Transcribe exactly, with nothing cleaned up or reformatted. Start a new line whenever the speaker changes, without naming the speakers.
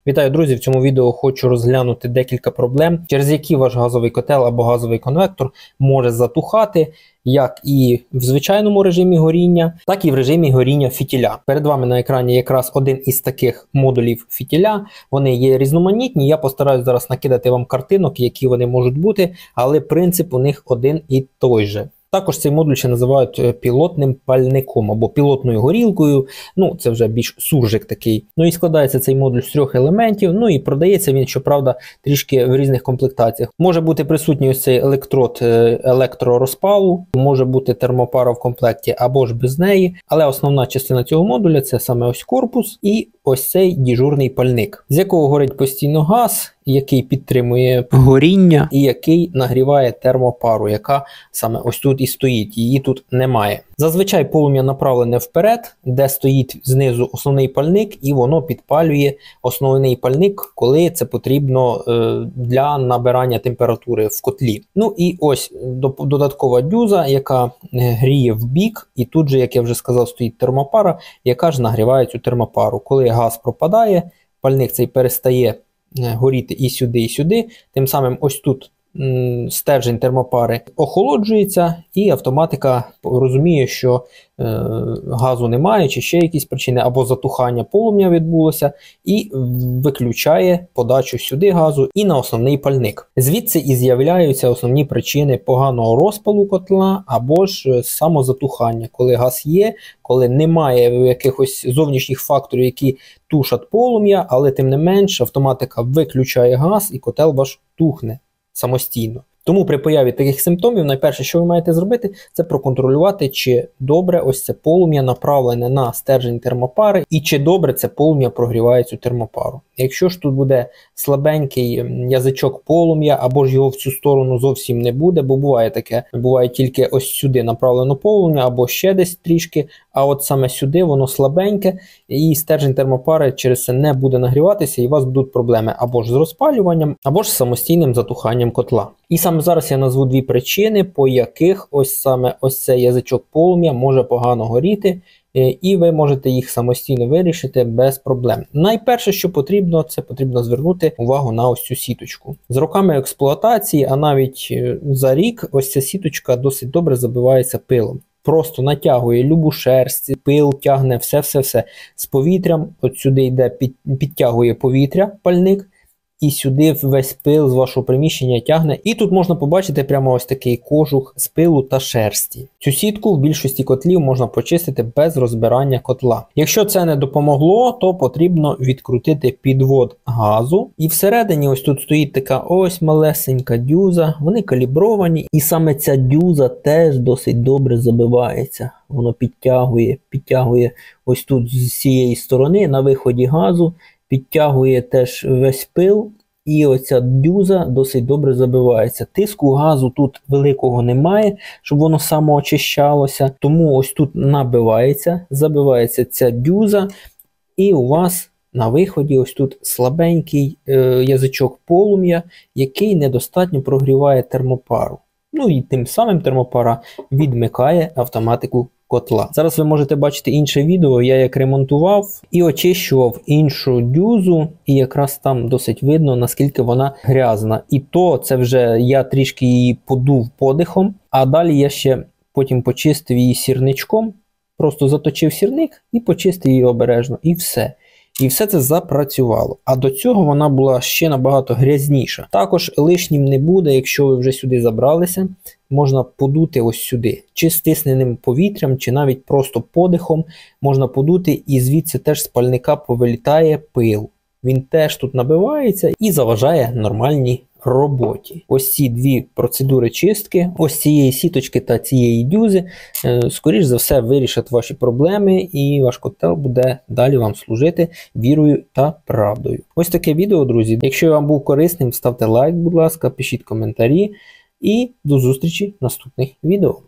Вітаю, друзі! В цьому відео хочу розглянути декілька проблем, через які ваш газовий котел або газовий конвектор може затухати, як і в звичайному режимі горіння, так і в режимі горіння фітіля. Перед вами на екрані якраз один із таких модулів фітіля. Вони є різноманітні, я постараюсь зараз накидати вам картинок, які вони можуть бути, але принцип у них один і той же. Також цей модуль ще називають пілотним пальником або пілотною горілкою. Ну, це вже більш суржик такий. Ну і складається цей модуль з трьох елементів. Ну і продається він, щоправда, трішки в різних комплектаціях. Може бути присутній ось цей електрод електророзпалу, може бути термопара в комплекті або ж без неї. Але основна частина цього модуля – це саме ось корпус і ось цей діжурний пальник, з якого горить постійно газ, який підтримує горіння і який нагріває термопару, яка саме ось тут і стоїть, її тут немає. Зазвичай полум'я направлене вперед, де стоїть знизу основний пальник, і воно підпалює основний пальник, коли це потрібно е, для набирання температури в котлі. Ну і ось додаткова дюза, яка гріє в бік, і тут же, як я вже сказав, стоїть термопара, яка ж нагріває цю термопару. Коли газ пропадає, пальник цей перестає горіти і сюди, і сюди. Тим самим ось тут м, стержень термопари охолоджується, і автоматика розуміє, що е, газу немає, чи ще якісь причини, або затухання полум'я відбулося, і виключає подачу сюди газу і на основний пальник. Звідси і з'являються основні причини поганого розпалу котла, або ж самозатухання, коли газ є, коли немає якихось зовнішніх факторів, які тушать полум'я, але тим не менш автоматика виключає газ і котел ваш тухне самостійно. Тому при появі таких симптомів найперше, що ви маєте зробити, це проконтролювати, чи добре ось це полум'я направлене на стержень термопари і чи добре це полум'я прогріває цю термопару. Якщо ж тут буде слабенький язичок полум'я, або ж його в цю сторону зовсім не буде, бо буває таке, буває тільки ось сюди направлено полум'я, або ще десь трішки, а от саме сюди воно слабеньке, і стержень термопари через це не буде нагріватися, і у вас будуть проблеми або ж з розпалюванням, або ж з самостійним затуханням котла. І саме зараз я назву дві причини, по яких ось саме ось цей язичок полум'я може погано горіти, і ви можете їх самостійно вирішити без проблем. Найперше, що потрібно, це потрібно звернути увагу на ось цю сіточку. З роками експлуатації, а навіть за рік, ось ця сіточка досить добре забивається пилом. Просто натягує любу шерсть, пил тягне, все-все-все. З повітрям, от сюди йде, під, підтягує повітря, пальник, і сюди весь пил з вашого приміщення тягне. І тут можна побачити прямо ось такий кожух з пилу та шерсті. Цю сітку в більшості котлів можна почистити без розбирання котла. Якщо це не допомогло, то потрібно відкрутити підвод газу. І всередині ось тут стоїть така ось малесенька дюза. Вони калібровані. І саме ця дюза теж досить добре забивається. Воно підтягує, підтягує ось тут з цієї сторони на виході газу. Підтягує теж весь пил, і оця дюза досить добре забивається. Тиску газу тут великого немає, щоб воно самоочищалося. Тому ось тут набивається, забивається ця дюза, і у вас на виході ось тут слабенький е, язичок полум'я, який недостатньо прогріває термопару. Ну і тим самим термопара відмикає автоматику котла. Зараз ви можете бачити інше відео, я як ремонтував і очищував іншу дюзу, і якраз там досить видно, наскільки вона грязна. І то це вже я трішки її подув подихом, а далі я ще потім почистив її сірничком, просто заточив сірник і почистив її обережно, і все. І все це запрацювало. А до цього вона була ще набагато грязніша. Також лишнім не буде, якщо ви вже сюди забралися, можна подути ось сюди. Чи стисненим повітрям, чи навіть просто подихом можна подути, і звідси теж з пальника повилітає пил. Він теж тут набивається і заважає нормальній роботі. Ось ці дві процедури чистки, ось цієї сіточки та цієї дюзи, скоріш за все вирішать ваші проблеми, і ваш котел буде далі вам служити вірою та правдою. Ось таке відео, друзі. Якщо я вам був корисним, ставте лайк, будь ласка, пишіть коментарі, і до зустрічі в наступних відео.